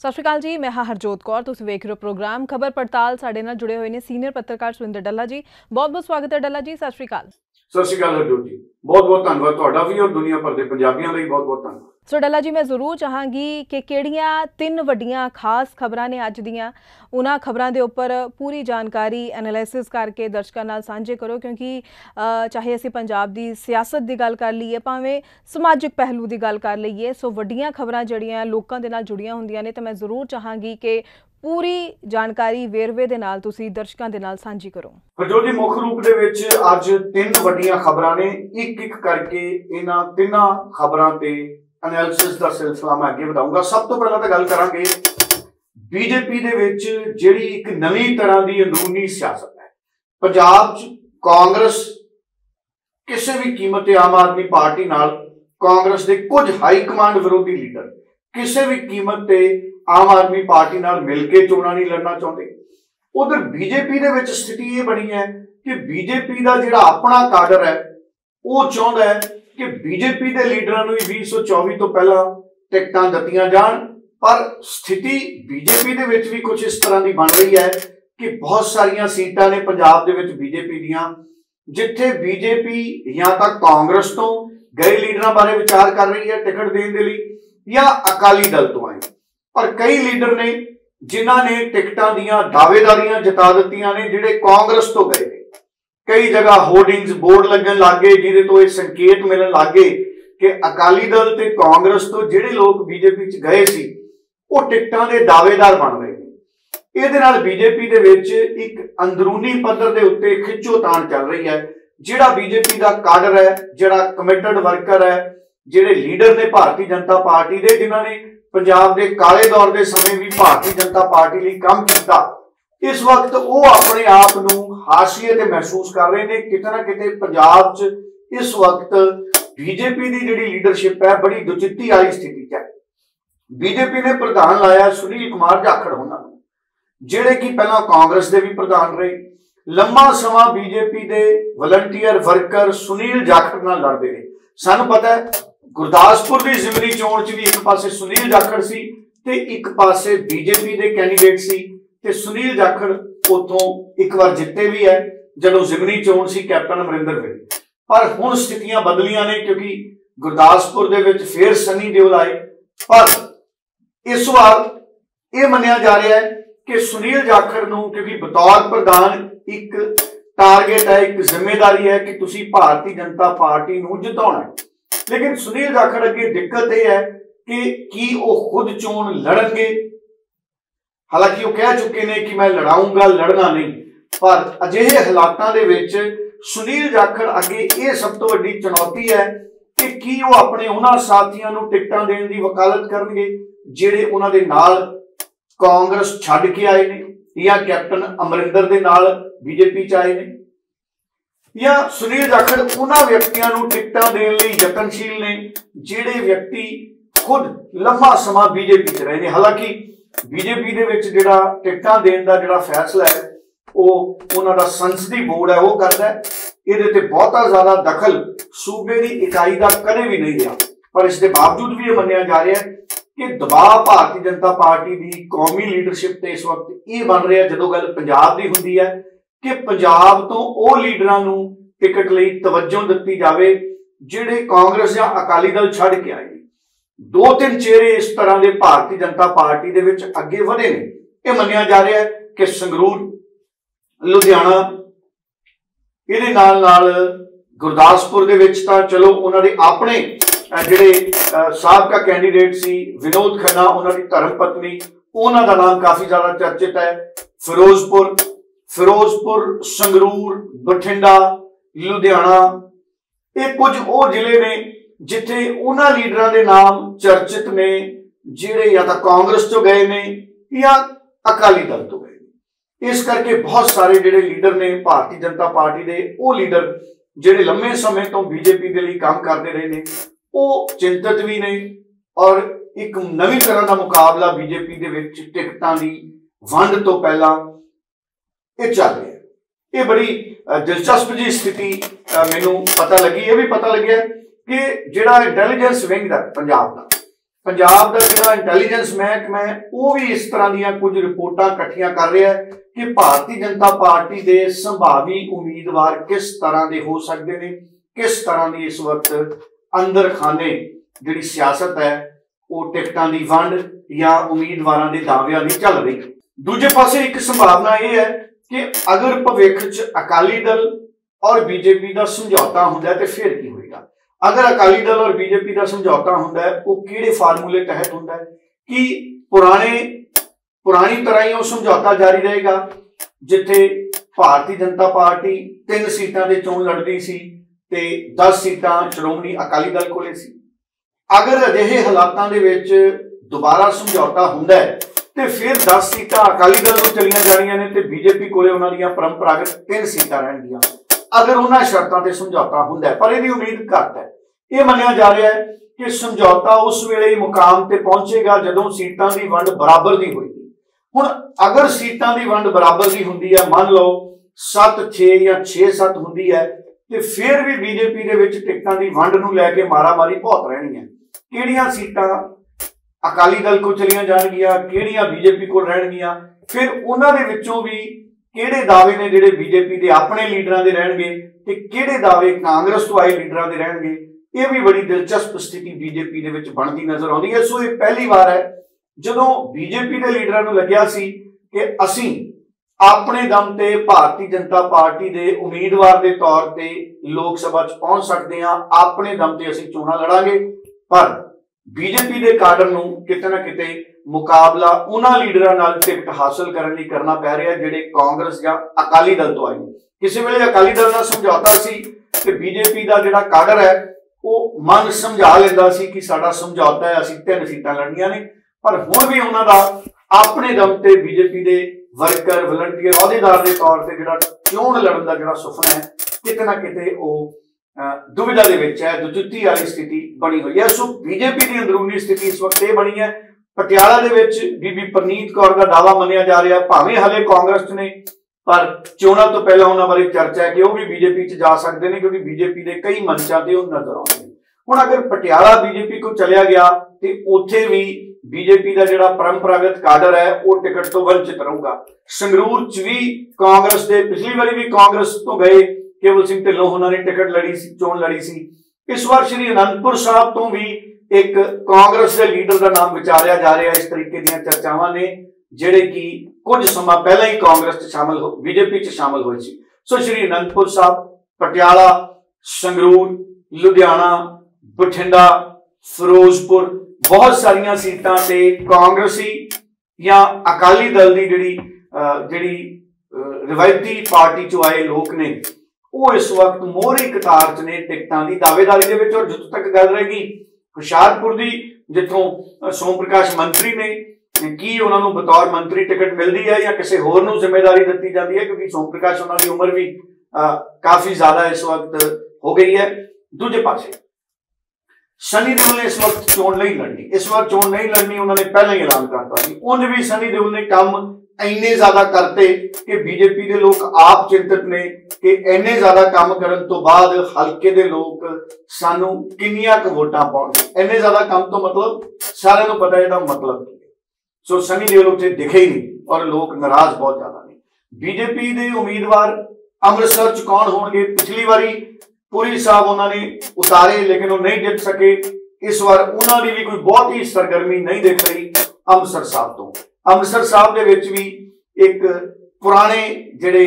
सत श्री अकाल जी, मैं हरजोत कौर। तुसीं वेख रहे हो प्रोग्राम खबर पड़ताल। साडे नाल जुड़े हुए ने सीनियर पत्रकार सुरिंदर डल्ला जी। बहुत बहुत स्वागत है डल्ला जी। सत श्री अकाल। सत श्री अकाल हरजोत जी, बहुत बहुत धन्यवाद तुहाडा भी और दुनिया भर के पंजाबियों लई बहुत बहुत धन्यवाद। सो डल्ला जी, मैं जरूर चाहांगी कि किहड़ियां तीन वड्डियां खास खबरां ने अज दियां, उन्हां खबरां दे उपर पूरी जानकारी एनालिसिस करके दर्शकां नाल सांझे करो, क्योंकि चाहे असीं पंजाब दी सियासत दी गल कर लईए, भावें समाजिक पहलू दी गल कर लईए, सो वड्डियां खबरां जिहड़ियां लोकां दे नाल जुड़ियां हुंदियां ने, ते मैं जरूर चाहांगी कि पूरी जानकारी वेरवे दे नाल तुसीं दर्शकां दे नाल सांझी करो। हरजोत जी, मुख रूप दे विच अज तीन वड्डियां खबरां ने, एक एक करके इन्हां तिन्नां खबरां ते एनालिसिस का सिलसिला मैं अगे बढ़ाऊंगा। सब तो पहला तो गल करांगे बीजेपी दे विच जिहड़ी एक नवी तरह की अंदरूनी सियासत है। पंजाब च कांग्रेस किसी भी कीमत ते आम आदमी पार्टी नाल कांग्रेस के कुछ हाई कमांड विरोधी लीडर किसी भी कीमत ते आम आदमी पार्टी नाल मिल के चोणां नहीं लड़ना चाहते। उधर बीजेपी दे विच स्थिति ये बनी है कि बीजेपी का जिहड़ा अपना काडर है वो चाहता है कि बीजेपी के लीडरां नूं 2024 तो पहला टिकटां दित्तियां जाण, पर स्थिति बीजेपी दे विच भी कुछ इस तरह की बन रही है कि बहुत सारिया सीटां ने पंजाब दे विच बीजेपी दीयां जिथे बीजेपी या तो कांग्रेस तो गए लीडरां बारे विचार कर रही है टिकट देने के लिए, या अकाली दल तो आए। पर कई लीडर ने जिन्हां ने टिकटां दीयां दावेदारियां जता दित्तियां ने जिहड़े कांग्रेस तो गए। कई जगह होर्डिंग्स बोर्ड लगन लग गए जिहदे तो ये संकेत मिलन लग गए कि अकाली दल ते कांग्रेस तो जिहड़े लोग बीजेपी च गए सी वो टिकटां दे दावेदार बन रहे हैं। इहदे नाल बीजेपी दे विच एक अंदरूनी पद्धर दे उत्ते खिच्चोताण चल रही है। जिहड़ा बीजेपी दा काडर है, जिहड़ा कमिटेड वर्कर है, जिहड़े लीडर ने भारतीय जनता पार्टी दे, जिन्हां ने पंजाब दे काले दौर के समय भी भारतीय जनता पार्टी लई काम किया, इस वक्त वो अपने आप नूं हाशिए ते महसूस कर रहे हैं। किते ना किते पंजाब च इस वक्त बीजेपी की जिहड़ी लीडरशिप है बड़ी दुचित्ती वाली स्थिति है। बीजेपी ने प्रधान लाया सुनील कुमार जाखड़ होना, जिहड़े कि पहला कांग्रेस के भी प्रधान रहे। लंबा समा बीजेपी के वलंटियर वर्कर सुनील जाखड़ नाल लड़ते रहे। सानूं पता है गुरदासपुर की जिमनी चोण च भी एक पासे सुनील जाखड़ सी ते एक पासे बीजेपी के कैंडीडेट सी ते सुनील जाखड़ उतों एक बार जिते भी है जदों जिमनी चोण सी कैप्टन अमरिंदर वेले। पर हुण स्थितियां बदलियां ने क्योंकि गुरदासपुर दे विच फिर सनी देओल आए। पर इस बार यह मन्निया जा रहा है कि सुनील जाखड़ नूं क्योंकि बतौर प्रधान एक टारगेट है, एक जिम्मेदारी है कि तुसीं भारतीय जनता पार्टी नूं जिताउणा है। लेकिन सुनील जाखड़ अगे दिक्कत यह है कि वो खुद चोण लड़नगे। हालांकि वो कह चुके हैं कि मैं लड़ाऊंगा, लड़ना नहीं, पर अजिहे हालातों दे विच सुनील जाखड़ अगे ये सब तो वड्डी चुनौती है कि की वो अपने उन्हां साथियों नूं टिकटां देण दी वकालत करनगे जिहड़े उन्हां दे नाल कांग्रेस छड्ड के आए ने, या कैप्टन अमरिंदर दे नाल बीजेपी च आए ने, या सुनील जाखड़ उन्हां व्यक्तियों नूं टिकटां देण लई यतनशील ने जिहड़े व्यक्ति खुद लंबा समा बीजेपी च रहे ने। हालांकि बीजेपी दे विच जिहड़ा टिकटां देण दा जिहड़ा फैसला है वो उन्हां दा संसदी बोर्ड है वो करदा है। इहदे ते बहुता ज्यादा दखल सूबे की इकाई का कदे भी नहीं रहा। पर इसके बावजूद भी यह मन्निया जा रहा है कि दबाव भारतीय जनता पार्टी की कौमी लीडरशिप ते इस वक्त ये बन रहा है जदों गल पंजाब की हुंदी है कि पंजाब तो वो लीडरां नूं टिकट लई तवज्जो दित्ती जावे जिहड़े कांग्रेस या अकाली दल छड्ड के आए। दो तीन चेहरे इस तरह के भारतीय जनता पार्टी दे विच अगे वधे ने। यह मन्निया जा रहा है कि संगरूर, लुधियाना, इहदे नाल नाल गुरदासपुर दे विच तां चलो उन्हां दे अपने जिहड़े साबका कैंडीडेट सी विनोद खन्ना, उन्हां दी धर्म पत्नी, उन्हां दा नाम काफी ज्यादा चर्चित है। फिरोजपुर, संगरूर, बठिंडा, लुधियाना, ये कुछ वो जिले ने जिथे उन्हां लीडरां दे नाम चर्चित ने जिहड़े या तो कांग्रेस तो गए ने या अकाली दल तो गए। इस करके बहुत सारे जिहड़े लीडर ने भारतीय जनता पार्टी दे वो लीडर जिहड़े लंबे समय तो बीजेपी के लिए काम करते रहे ने वो चिंतित भी ने, और एक नवी तरह का मुकाबला बीजेपी दे विच टिकटां दी वंड तो पहला ये चल रहा है। ये बड़ी दिलचस्प जी स्थिति मैनूं पता लगी। ये भी पता लग्या कि जिहड़ा इंटैलीजेंस विंग दा पंजाब दा पंजाब का जिहड़ा इंटैलीजेंस महकमा है वो भी इस तरह दी कुछ रिपोर्टां इकट्ठियां कर रहा है कि भारतीय जनता पार्टी के संभावी उम्मीदवार किस तरह के हो सकते हैं, किस तरह की इस वक्त अंदर खाने जिहड़ी सियासत है वो टिकटां दी वंड या उम्मीदवारों के दावियां दी चल रही। दूजे पासे एक संभावना यह है कि अगर भविख च अकाली दल और बीजेपी का समझौता होंदा है तो फिर की होएगा। अगर अकाली दल और बीजेपी का समझौता होंदा है वो किहड़े फार्मूले तहत होंदा है कि पुरानी तरह ही वो समझौता जारी रहेगा जिथे भारतीय जनता पार्टी 3 सीटां ते चोण लड़दी सी ते 10 सीटां श्रोमणी अकाली दल कोले सी। अगर अजिहे हालातां दे विच दोबारा समझौता होंदा है तो फिर 10 सीटां अकाली दल नूं चलियां जाणीआं ने ते बीजेपी कोले उन्हां दीआं परंपरागत 3 सीटां रहणगीआं अगर उन्हां शर्तां ते समझौता होंदा है। पर इहदी उम्मीद घट है। यह मन्निया जा रहा है कि समझौता उस वेले ही मुकाम ते पहुंचेगा जदों सीटां दी वंड बराबर दी होएगी। हुण अगर सीटां दी वंड बराबर दी हुंदी है, मान लो 7-6 या 6-7 हुंदी है ते फिर भी बीजेपी दे विच टिकटां दी वंड नूं लैके मारामारी बहुत रहनी है। किहड़ियां सीटां अकाली दल को चलियां जाणगीआं, किहड़ियां बीजेपी कोल रहणगीआं, फिर उन्हां दे विचों भी किहड़े दावे ने जिहड़े बीजेपी दे अपने लीडरां दे रहणगे ते किहड़े दावे कांग्रेस तो आए लीडरां दे रहणगे। यह भी बड़ी दिलचस्प स्थिति बीजेपी दे विच बनदी नजर आउंदी है। सो ये पहली बार है जदों बीजेपी के लीडरां नूं लग्गिया सी कि असीं अपने दम ते भारतीय जनता पार्टी के उम्मीदवार के तौर पर लोक सभा च पहुंच सकते हैं, अपने दम ते असीं चोणां लड़ांगे। पर बीजेपी के काडर नूं किते ना किते मुकाबला उन्हां लीडरां नाल टिकट हासिल करने लई करना पै रिहा जिहड़े कांग्रेस या अकाली दल तो आए। किसी वेले अकाली दल नाल समझौता सी ते बीजेपी का जिहड़ा काडर है वो मन समझा लेंदा सी कि साडा समझौता है, असीं 3 सीटां लड़नियां ने। पर हुण भी उन्हां दा अपने दम ते बीजेपी दे वर्कर वलंटियर अहुदेदार के तौर पर जिहड़ा चोण लड़न दा जिहड़ा सुपना है किते ना किते वो दुविधा दे विच है, दुजुत्ती वाली स्थिति बनी हुई है। सो बीजेपी की अंदरूनी स्थिति इस वक्त ये बनी है। पटियाला दे विच बीबी परनीत कौर का दावा मन्निया जा रहा, भावें हले कांग्रेस ने, पर चोणां तो पहला उन्हां बारे चर्चा है कि वह भी बीजेपी च जा सकते हैं क्योंकि बीजेपी के कई मंचां ते उह नजर आउंदे ने। हुण अगर पटियाला बीजेपी को चलिया गया तो उत्थे भी बीजेपी का जिहड़ा परंपरागत काडर है वो टिकट तो वंचित रहूगा। संगरूर च भी कांग्रेस के पिछली बारी भी कांग्रेस तो गए केवल सिंह ढिल्लों उन्होंने टिकट लड़ी सी, चोण लड़ी सी। इस बार श्री अनंदपुर साहब तो भी एक कांग्रेस के लीडर का नाम विचारिया जा रहा है। इस तरीके दी चर्चावां ने जिहड़े कि कुछ समा पहले ही कांग्रेस च शामिल हो बीजेपी च शामिल होए सी। सो श्री अनंदपुर साहब, पटियाला, संगरूर, लुधियाना, बठिंडा, फिरोजपुर बहुत सारिया सीटां ते कांग्रेसी या अकाली दल की जिहड़ी रिवायती पार्टी चो आए लोग ने वो इस वक्त मोहरी कतार च ने टिकटां की दावेदारी दे विच। और जिथों तक गल रहेगी हुशियारपुर की, जिथों सोम प्रकाश मंत्री ने, की उन्होंने बतौर मंत्री टिकट मिलती है या किसी होर नूं जिम्मेदारी दी जाती है क्योंकि सोम प्रकाश उन्होंने उम्र भी काफी ज्यादा इस वक्त हो गई है। दूजे पासे सनी देओल ने इस वक्त चोण नहीं लड़नी, इस बार चोण नहीं लड़नी उन्होंने पहले ही ऐलान करता सी। उंज भी सनी देओल ने काम इन्ने ज्यादा करते कि बीजेपी के लोग आप चिंतित ने कि इन्ने ज्यादा काम करन तो बाद हल्के दे लोग सानू किन्नियां क वोटां पाउणगे। इन्ने ज्यादा काम तो मतलब सारे नूं पता इहदा मतलब की है। सो सनी देओल उत्थे दिखे ही नहीं और लोग नाराज बहुत ज्यादा ने। बीजेपी के उम्मीदवार अमृतसर च कौन होणगे? पिछली बारी पुरी साहब उन्होंने उतारे लेकिन वो नहीं जित सके। इस बार उन्होंने भी कोई बहुत ही सरगर्मी नहीं दिख रही अमृतसर साहब तो। अमृतसर साहब दे विच भी एक पुराने जिहड़े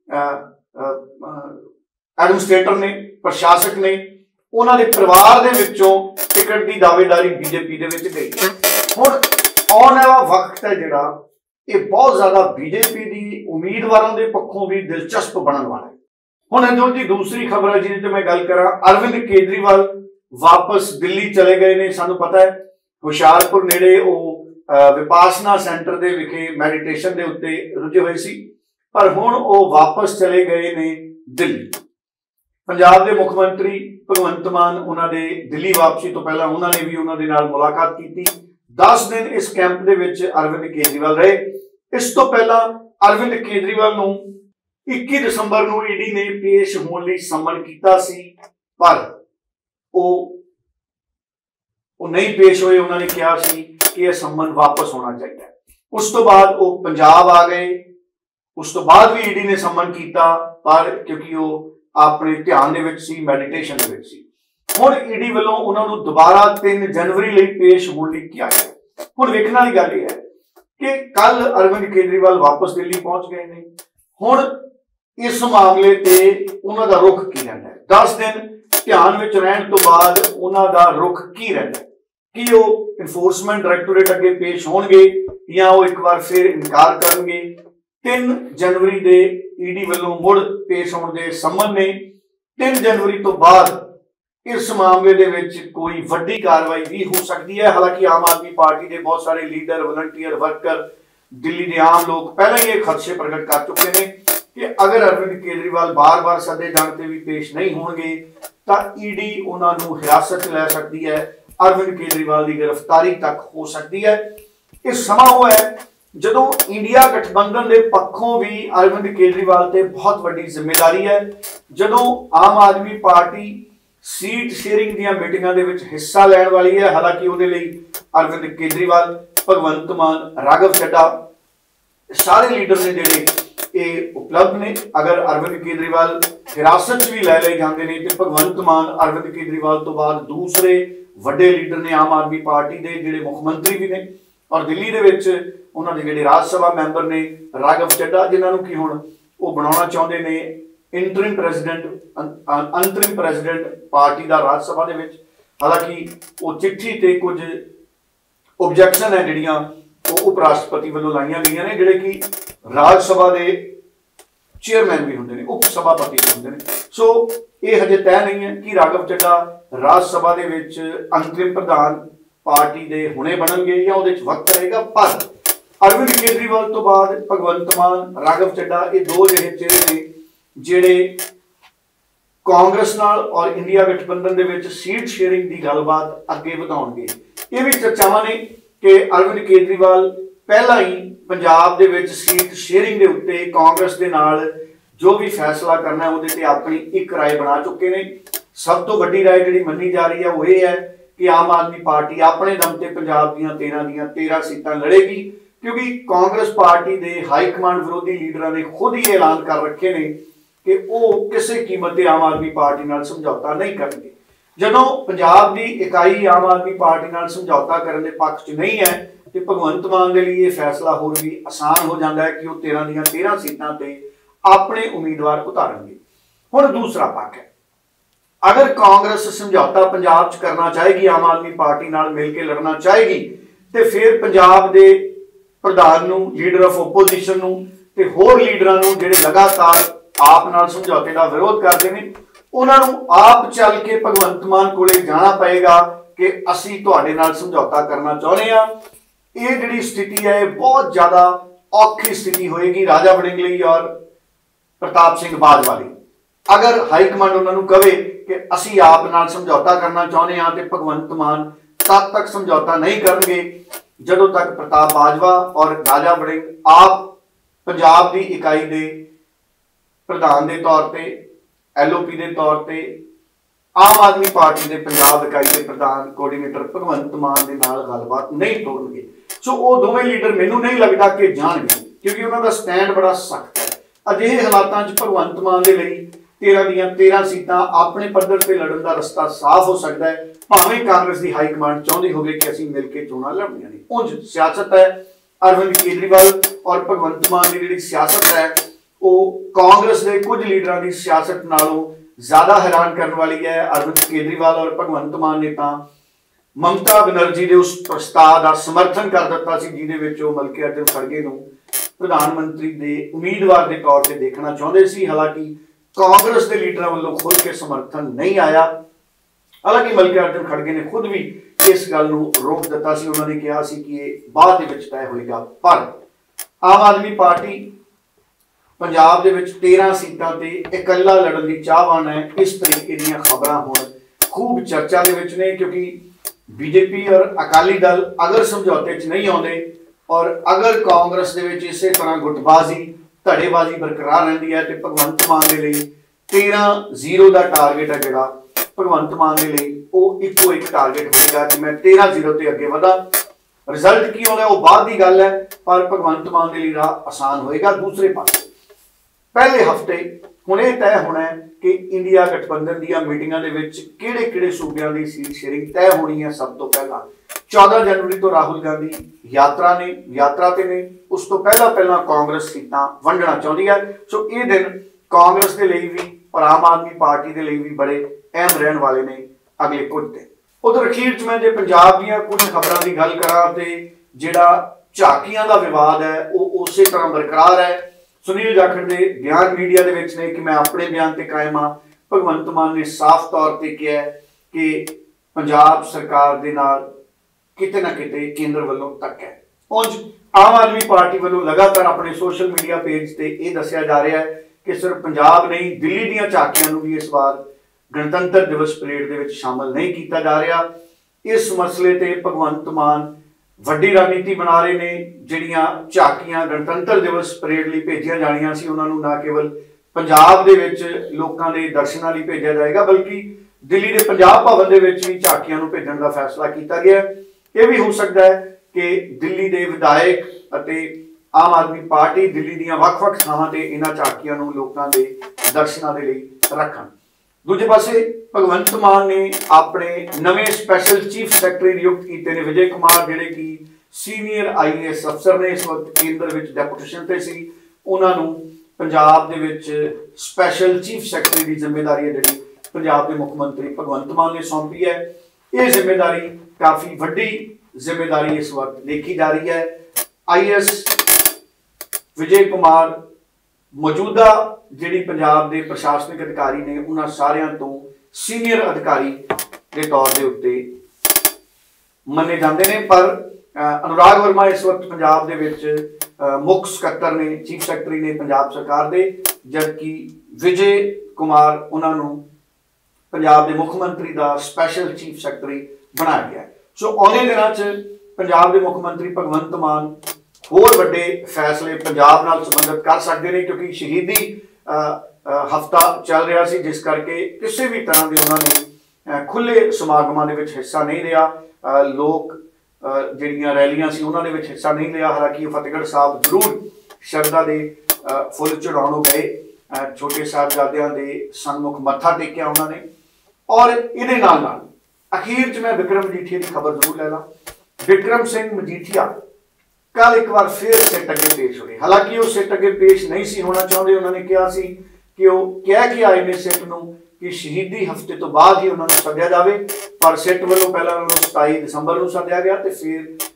एडमिनिस्ट्रेटर ने, प्रशासक ने, उन्होंने परिवार दे विचों टिकट की दावेदारी बीजेपी दे विच गई। हुण आने वाला वक्त है जिहड़ा ये बहुत ज्यादा बीजेपी की उम्मीदवारों के पक्षों भी दिलचस्प बनने वाला है। हुण जो जी दूसरी खबर है जिहदी मैं गल करा, अरविंद केजरीवाल वापस दिल्ली चले गए ने। सानू पता है हुशियारपुर नेड़े वो विपासना सेंटर दे विखे मैडिटेशन दे उत्ते रुझे हुए सी, पर हुण वो वापस चले गए ने दिल्ली। पंजाब के मुख्यमंत्री भगवंत मान उन्होंने दिल्ली वापसी तो पहला उन्होंने भी उन्होंने नाल मुलाकात की। 10 दिन इस कैंप दे विच अरविंद केजरीवाल रहे। इस तो पहला अरविंद केजरीवाल नूं 21 दिसंबर नूं ईडी ने पेश होने लई समन कीता सी, पर वो नहीं पेश होए, उन्होंने कहा सी कि यह सम्मन वापस होना चाहिए। उस तो बाद वो पंजाब आ गए, उस तो बाद भी ईडी ने सम्मन किया, पर क्योंकि वो अपने ध्यान दे विच सी, मैडिटेशन दे विच सी। हुण ईडी वालों उन्होंने दोबारा 3 जनवरी लिए पेश होने लई किया गया। हुण वेखण वाली गल यह है कि कल अरविंद केजरीवाल वापस दिल्ली पहुंच गए ने। हुण इस मामले ते उन्हां दा रुख की रहना है? 10 दिन ध्यान विच रहण तो बाद उन्हां दा रुख की रहना है? कि वो इन्फोर्समेंट डायरैक्टोरेट अगे पेश होणगे या वो एक बार फिर इनकार करनगे? 3 जनवरी दे ईडी वालों मुड़ पेश होने दे सम्मन ने। 3 जनवरी तो बाद इस मामले दे विच कोई वड्डी कार्रवाई भी हो सकती है। हालांकि आम आदमी पार्टी के बहुत सारे लीडर, वलंटियर, वर्कर, दिल्ली के आम लोग पहले ही खदशे प्रगट कर चुके हैं कि अगर अरविंद केजरीवाल बार बार सदे जाने भी पेश नहीं होंगे तो ईडी उन्होंने हिरासत लै सकती है, अरविंद केजरीवाल की गिरफ्तारी तक हो सकती है। इस समा वो है जदों इंडिया गठबंधन के पक्षों भी अरविंद केजरीवाल से बहुत बड़ी जिम्मेदारी है। जदों Aam Aadmi party seat sharing दी मीटिंगां दे विच हिस्सा लैण वाली है, हालांकि उहदे लई अरविंद केजरीवाल, भगवंत मान, राघव चड्ढा सारे लीडर ने जिहड़े ये उपलब्ध ने। अगर अरविंद केजरीवाल हिरासत भी लै लए जाते हैं तो भगवंत मान अरविंद केजरीवाल तो बाद दूसरे वड्डे लीडर ने आम आदमी पार्टी के जिहड़े मुख्यमंत्री भी ने, और दिल्ली दे विच उन्हां दे जिहड़े राज्य सभा मैंबर ने राघव चड्ढा, जिन्होंने कि हुण वो बनाउणा चाहुंदे ने इंटरिम प्रेजिडेंट, अंतरिम प्रेजिडेंट पार्टी का राज्य सभा दे विच। हालांकि वो चिट्ठी ते कुछ ऑब्जेक्शन है जिहड़ियां वो उप राष्ट्रपति वालों लाइयां गईयां ने, जिहड़े कि राज्य सभा के चेयरमैन भी होंदे ने, उप सभापति भी होंदे ने। सो ये हजे तय नहीं है कि राघव चड्ढा राज्य सभा दे विच अंतरिम प्रधान पार्टी दे हुणे बनणगे या उहदे च वक्त रहेगा। पर अरविंद केजरीवाल तो बाद भगवंत मान, राघव चड्ढा ये 2 जिहे चेहरे ने जिहड़े कांग्रेस नाल और इंडिया गठबंधन दे विच सीट शेयरिंग की गलबात अगे वधाउणगे। ये भी चर्चावां ने कि अरविंद केजरीवाल पहला ही पंजाब दे विच सीट शेयरिंग के उत्ते कांग्रेस दे नाल जो भी फैसला करना है उहदे ते अपनी एक राय बना चुके ने। सब तो वड्डी राय जिहड़ी मन्नी जा रही है वो ये है कि आम आदमी पार्टी अपने दम ते पंजाब दीयां 13 सीटां लड़ेगी, क्योंकि कांग्रेस पार्टी के हाईकमांड विरोधी लीडर ने खुद ही ऐलान कर रखे ने कि वो किसी कीमत ते आम आदमी पार्टी नाल समझौता नहीं करेंगे। जदों पंजाब की इकाई आम आदमी पार्टी नाल समझौता करने के पक्ष च नहीं है तो भगवंत मान के लिए फैसला होर भी आसान हो जाता है कि वह 13 सीटां ते अपने उम्मीदवार उतारेंगे। हुण दूसरा पक्ष है, अगर कांग्रेस समझौता पंजाब च करना चाहेगी, आम आदमी पार्टी नाल मिल के लड़ना चाहेगी, तो फिर पंजाब के प्रधान नूं, लीडर ऑफ ओपोजिशन नूं ते होर लीडरां नूं जिहड़े लगातार आप नाल समझौते का विरोध करते हैं, उन्होंने आप चल के भगवंत मान कोले जाना पएगा कि असीं तुहाडे नाल समझौता करना चाहुंदे हां। ये जिहड़ी स्थिति है बहुत ज्यादा औखी स्थिति होएगी राजा वड़िंग लई और प्रताप सिंह बाजवा लई। अगर हाईकमांड उन्होंने कहे कि असीं आप नाल समझौता करना चाहुंदे हां ते भगवंत मान तद तक समझौता नहीं करनगे जदों तक प्रताप बाजवा और राजा वड़िंग आप पंजाब की इकाई के प्रधान के तौर पर, LOP के तौर पर आम आदमी पार्टी के पंजाब इकाई के प्रधान कोआर्डीनेटर भगवंत मान के नाल गलबात नहीं तोड़नगे। सो वो दोवें लीडर मैनूं नहीं लगता कि जाणगे, क्योंकि उन्होंने स्टैंड बड़ा सख्त है। अजिहे हालातों भगवंत मान के लिए 13 सीटां अपने पद्धर पर लड़न का रस्ता साफ हो सकता है, भावें कांग्रेस की हाईकमांड चाहती होवे कि असीं मिल के चोणां लड़नियां ने। उंज सियासत है अरविंद केजरीवाल और भगवंत मान की जिहड़ी सियासत है वो कांग्रेस के कुछ लीडरां की सियासत नालों ज्यादा हैरान करने वाली है। अरविंद केजरीवाल और भगवंत मान ने तां ममता बनर्जी के उस प्रस्ताव का समर्थन कर दिता सी जिहदे विच ओह मल्लिकार्जुन खड़गे नूं प्रधानमंत्री के उम्मीदवार के तौर पर देखना चाहते सी। हालांकि कांग्रेस के लीडरों वालों खुल के समर्थन नहीं आया। हालांकि मल्लिकार्जुन खड़गे ने खुद भी इस गल नूं रोक दिता सी, उन्होंने कहा सी कि ये बाद दे विच तय होएगा। पर आम आदमी पार्टी पंजाब दे विच 13 सीटां ते इकल्ला लड़न की चाहवान है। इस तरीके दीयां खबरां हुण खूब चर्चा दे विच ने, क्योंकि बीजेपी और अकाली दल अगर समझौते च नहीं आउंदे और अगर कांग्रेस दे विच इसे तरह गुटबाजी धड़ेबाजी बरकरार रहिंदी है तो भगवंत मान दे लई 13-0 का टारगेट है जिहड़ा ਭਗਵੰਤ ਮਾਨ ਦੇ ਲਈ ਉਹ ਇੱਕੋ ਇੱਕ ਟਾਰਗੇਟ ਹੋਏਗਾ ਕਿ ਮੈਂ 13-0 ਤੇ ਅੱਗੇ ਵਧਾਂ। ਰਿਜ਼ਲਟ ਕੀ ਹੋਣਾ ਉਹ ਬਾਅਦ ਦੀ ਗੱਲ ਹੈ, ਪਰ ਭਗਵੰਤ ਮਾਨ ਦੇ ਲਈ ਰਾਹ ਆਸਾਨ ਹੋਏਗਾ। ਦੂਸਰੇ ਪਾਸੇ ਪਹਿਲੇ ਹਫਤੇ ਹੁਣ ਇਹ ਤੈਅ ਹੋਣਾ ਹੈ ਕਿ ਇੰਡੀਆ ਗਠਬੰਧਨ ਦੀਆਂ ਮੀਟਿੰਗਾਂ ਦੇ ਵਿੱਚ ਕਿਹੜੇ ਸੂਬਿਆਂ ਦੀ ਸੀਟ ਸ਼ੇਅਰਿੰਗ ਤੈਅ ਹੋਣੀ ਹੈ। ਸਭ ਤੋਂ ਪਹਿਲਾਂ 14 ਜਨਵਰੀ ਤੋਂ ਰਾਹੁਲ ਗਾਂਧੀ ਯਾਤਰਾ ਤੇ ਨੇ। ਉਸ ਤੋਂ ਪਹਿਲਾਂ ਕਾਂਗਰਸ ਸੀਟਾਂ ਵੰਡਣਾ ਚਾਹੁੰਦੀ ਹੈ। ਸੋ ਇਹ ਦਿਨ ਕਾਂਗਰਸ ਦੇ ਲਈ ਵੀ और आम आदमी पार्टी के लिए भी बड़े अहम रहने वाले ने अगले कुछ दिन। उधर अखीर च मैं जे पंजाब दी कुछ खबरों की गल करा ते जिहड़ा झाकियां दा विवाद है वो उस तरह बरकरार है। सुनील जाखड़ के बयान मीडिया दे विच ने कि मैं अपने बयान ते कायम हाँ। भगवंत मान ने साफ तौर पर कहा कि पंजाब सरकार दे नाल किते ना किते केंद्र वालों तक है। उंज आम आदमी पार्टी वालों लगातार अपने सोशल मीडिया पेज से यह दसिया जा रहा है कि सिर्फ पंजाब नहीं दिल्ली ਦੀਆਂ ਝਾਕੀਆਂ ਨੂੰ ਵੀ ਇਸ ਵਾਰ ਗਣਤੰਤਰ ਦਿਵਸ ਪਰੇਡ ਦੇ ਵਿੱਚ ਸ਼ਾਮਲ ਨਹੀਂ ਕੀਤਾ ਜਾ ਰਿਹਾ। ਇਸ ਮਸਲੇ ਤੇ ਭਗਵੰਤ ਮਾਨ ਵੱਡੀ ਰਣਨੀਤੀ ਬਣਾ ਰਹੇ ਨੇ। ਜਿਹੜੀਆਂ ਝਾਕੀਆਂ ਗਣਤੰਤਰ ਦਿਵਸ ਪਰੇਡ ਲਈ ਭੇਜੀਆਂ ਜਾਣੀਆਂ ਸੀ ਉਹਨਾਂ ਨੂੰ ਨਾ ਕੇਵਲ ਪੰਜਾਬ ਦੇ ਵਿੱਚ ਲੋਕਾਂ ਦੇ ਦਰਸ਼ਨਾਂ ਲਈ ਭੇਜਿਆ ਜਾਏਗਾ ਬਲਕਿ ਦਿੱਲੀ ਦੇ ਪੰਜਾਬ ਭਵਨ ਦੇ ਵਿੱਚ ਵੀ ਝਾਕੀਆਂ ਨੂੰ ਭੇਜਣ ਦਾ ਫੈਸਲਾ ਕੀਤਾ ਗਿਆ। ਇਹ ਵੀ ਹੋ ਸਕਦਾ ਹੈ ਕਿ ਦਿੱਲੀ ਦੇ ਵਿਧਾਇਕ ਅਤੇ आम आदमी पार्टी दिल्ली ਦੀਆਂ ਵੱਖ-ਵੱਖ ਥਾਵਾਂ ਤੇ ਇਹਨਾਂ ਝਾਕੀਆਂ ਨੂੰ ਲੋਕਾਂ ਦੇ ਦਰਸ਼ਨਾਂ ਦੇ ਲਈ ਰੱਖਣ। ਦੂਜੇ ਪਾਸੇ ਭਗਵੰਤ ਮਾਨ ਨੇ ਆਪਣੇ ਨਵੇਂ ਸਪੈਸ਼ਲ ਚੀਫ ਸੈਕਟਰੀ ਨਿਯੁਕਤ ਕੀਤੇ ਨੇ ਵਿਜੇ ਕੁਮਾਰ, ਜਿਹੜੇ ਕਿ ਸੀਨੀਅਰ IAS ਅਫਸਰ ਨੇ, ਇਸ ਵਕਤ ਕੇਂਦਰ ਵਿੱਚ ਡੈਪੂਟੇਸ਼ਨ ਤੇ ਸੀ। ਉਹਨਾਂ ਨੂੰ ਪੰਜਾਬ ਦੇ ਵਿੱਚ ਸਪੈਸ਼ਲ ਚੀਫ ਸੈਕਟਰੀ ਦੀ ਜ਼ਿੰਮੇਵਾਰੀ ਹੈ ਜਿਹੜੀ ਪੰਜਾਬ ਦੇ ਮੁੱਖ ਮੰਤਰੀ ਭਗਵੰਤ ਮਾਨ ਨੇ ਸੌਂਪੀ ਹੈ। ਇਹ ਜ਼ਿੰਮੇਵਾਰੀ ਕਾਫੀ ਵੱਡੀ ਜ਼ਿੰਮੇਵਾਰੀ ਇਸ ਵਕਤ ਦੇਖੀ ਜਾ ਰਹੀ ਹੈ। IAS विजय कुमार मौजूदा जिहड़ी पंजाब के प्रशासनिक अधिकारी ने उन्हां सारियां तो सीनियर अधिकारी के तौर के उत्ते मन्ने जाते हैं। पर अनुराग वर्मा इस वक्त पंजाब दे विच मुख सकत्तर ने, चीफ सैकटरी ने पंजाब सरकार दे, जबकि विजय कुमार उन्होंने पंजाब के मुख मंत्री का स्पैशल चीफ सैकटरी बनाया गया। सो आने दिनों च पंजाब के मुख मंत्री भगवंत मान होर वड्डे फैसले पंजाब नाल संबंधित कर सकते हैं क्योंकि शहीदी हफ्ता चल रहा सी, जिस करके किसी भी तरह के उन्होंने खुले समागमां दे विच हिस्सा नहीं लिया। लोग जिहड़ियां रैलियां सी उन्हां दे विच हिस्सा नहीं लिया। हालांकि फतेहगढ़ साहब जरूर शरधा दे फुल चढ़ाउण गए, छोटे साहिबजादियां दे सन्मुख मत्था टेकिया उन्होंने। और इहदे नाल अखीर च मैं विक्रम मजीठिया की खबर जरूर लै ला। विक्रम सिंह मजीठिया कल एक बार फिर सिट अगे पेश हुए। हालांकि वो सिट अगे पेश नहीं सी होना चाहते। उन्होंने कहा सी कि वो कह के आए ने सिट नूं कि शहीदी हफ्ते तो बाद ही उन्होंने सद्या जाए, पर सिट वालों पहला उन्होंने 27 दिसंबर को सद्या गया तो फिर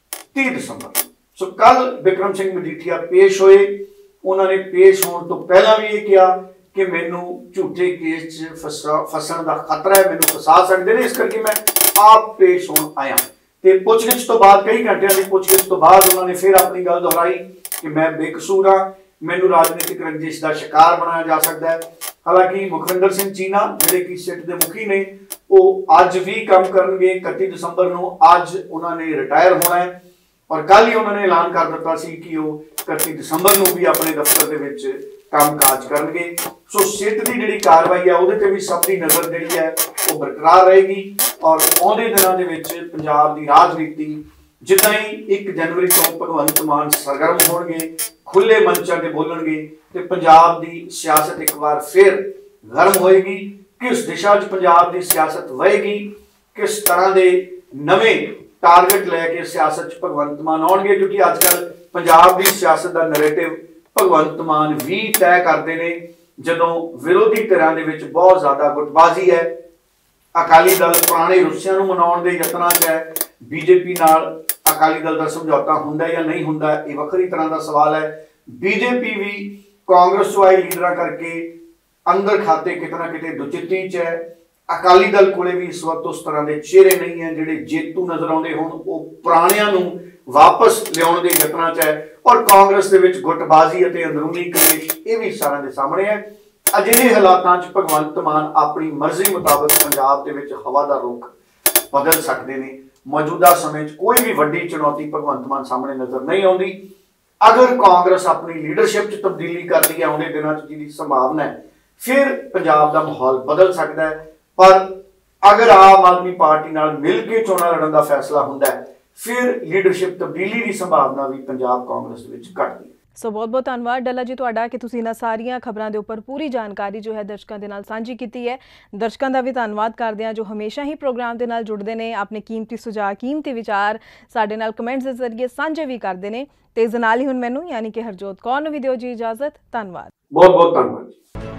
30 दिसंबर। सो कल विक्रम सिंह मजीठिया पेश होए। उन्होंने पेश होने तो पहला भी ये कहा कि मैनू झूठे केस फसन का खतरा है, मैनू फसा सकते हैं, इस करके मैं आप पेश होने आया। ਤੇ ਪੁੱਛਗਿੱਛ ਤੋਂ ਬਾਅਦ ਕਈ ਘੰਟਿਆਂ ਦੀ ਪੁੱਛਗਿੱਛ ਤੋਂ ਬਾਅਦ ਉਹਨਾਂ ਨੇ ਫਿਰ ਆਪਣੀ ਗੱਲ ਦੁਹਰਾਈ ਕਿ ਮੈਂ ਬੇਕਸੂਰ ਹਾਂ, ਮੈਨੂੰ ਰਾਜਨੀਤਿਕ ਰੰਜਿਸ਼ ਦਾ ਸ਼ਿਕਾਰ ਬਣਾਇਆ ਜਾ ਸਕਦਾ ਹੈ। ਹਾਲਾਂਕਿ ਮੁਖਵਿੰਦਰ ਸਿੰਘ ਚੀਨਾ ਜਿਹੜੇ ਕਿ ਸਿੱਟ ਦੇ ਮੁਖੀ ਨੇ ਉਹ ਅੱਜ ਵੀ ਕੰਮ ਕਰਨਗੇ। 31 ਦਸੰਬਰ ਨੂੰ ਅੱਜ ਉਹਨਾਂ ਨੇ ਰਿਟਾਇਰ ਹੋਣਾ ਹੈ ਔਰ ਕੱਲ ਹੀ ਉਹਨਾਂ ਨੇ ਐਲਾਨ ਕਰ ਦਿੱਤਾ ਸੀ ਕਿ ਉਹ 31 ਦਸੰਬਰ ਨੂੰ ਵੀ ਆਪਣੇ ਦਫ਼ਤਰ ਦੇ ਵਿੱਚ ਕੰਮਕਾਜ ਕਰਨਗੇ। ਸੋ ਸਿੱਟ ਦੀ ਜਿਹੜੀ ਕਾਰਵਾਈ ਹੈ ਉਹਦੇ ਤੇ ਵੀ ਸਭ ਦੀ ਨਜ਼ਰ ਜਿਹੜੀ ਹੈ ਉਹ ਬਰਕਰਾਰ ਰਹੇਗੀ ਔਰ ਆਉਂਦੇ ਦਿਨਾਂ ਦੇ ਵਿੱਚ ਪੰਜਾਬ ਦੀ ਰਾਜਨੀਤੀ ਜਿੱਦਾਂ ਹੀ 1 ਜਨਵਰੀ ਤੋਂ ਭਗਵੰਤ ਮਾਨ ਸਰਗਰਮ ਹੋਣਗੇ, ਖੁੱਲੇ ਮੰਚਾਂ ਤੇ ਬੋਲਣਗੇ ਤੇ ਪੰਜਾਬ ਦੀ ਸਿਆਸਤ ਇੱਕ ਵਾਰ ਫਿਰ ਗਰਮ ਹੋਏਗੀ। ਕਿਸ ਦਿਸ਼ਾ 'ਚ ਪੰਜਾਬ ਦੀ ਸਿਆਸਤ ਵਹੇਗੀ, ਕਿਸ ਤਰ੍ਹਾਂ ਦੇ ਨਵੇਂ टारगेट लैके सियासत भगवंत मान आउणगे, क्योंकि अजकल पंजाब की सियासत का नैरेटिव भगवंत मान भी तय करते हैं। जदों विरोधी धिरां दे विच बहुत ज़्यादा गुटबाजी है, अकाली दल पुराने रुस्सियां नूं मनाउण दे यत्नां च है, बीजेपी नाल अकाली दल का समझौता हुंदा या नहीं हुंदा ये वखरी तरह का सवाल है। बीजेपी भी कांग्रेस चों आए लीडरां करके अंदर खाते किते ना किते दुचित्ती च है। अकाली दल कोले भी इस वक्त उस तरह के चेहरे नहीं है जिहड़े जेतू नजर आउंदे होण, वो पुराणियां नूं वापस लियाउण दे यत्नां च है और कांग्रेस दे विच गुटबाजी अते अंदरूनी कलेश ये भी सारिਆਂ ਦੇ सामने है। अजिहे हालातां च भगवंत मान अपनी मर्जी मुताबिक पंजाब दे विच हवा दा रुख बदल सकते हैं। मौजूदा समय कोई भी वड्डी चुनौती भगवंत मान सामने नजर नहीं आउंदी। अगर कांग्रेस अपनी लीडरशिप च तब्दीली करदी है आउंदे दिनां च जिहदी संभावना है, फिर पंजाब दा माहौल बदल सकता है। पर अगर आम आदमी पार्टी नाल मिल के चोणां लड़न दा फैसला हुंदा है फिर लीडरशिप तब्दीली की संभावना भी पंजाब कांग्रेस दे विच घटदी है। सो बहुत बहुत धन्यवाद डल्ला जी तुहाडा कि तुसीं इन्हां सारियां खबरां दे उपर पूरी जानकारी जो है दर्शकों के नाल सांझी कीती है। दर्शकों का भी धन्यवाद करदे हां जो हमेशा ही प्रोग्राम दे नाल जुड़दे ने, अपने कीमती सुझाव कीमती विचार साडे नाल कमेंट्स के जरिए सांझे भी करदे ने। ते इस नाल ही हुण मैनूं यानी कि हरजोत कौर नूं भी दिओ जी इजाजत। धन्यवाद, बहुत बहुत धन्यवाद।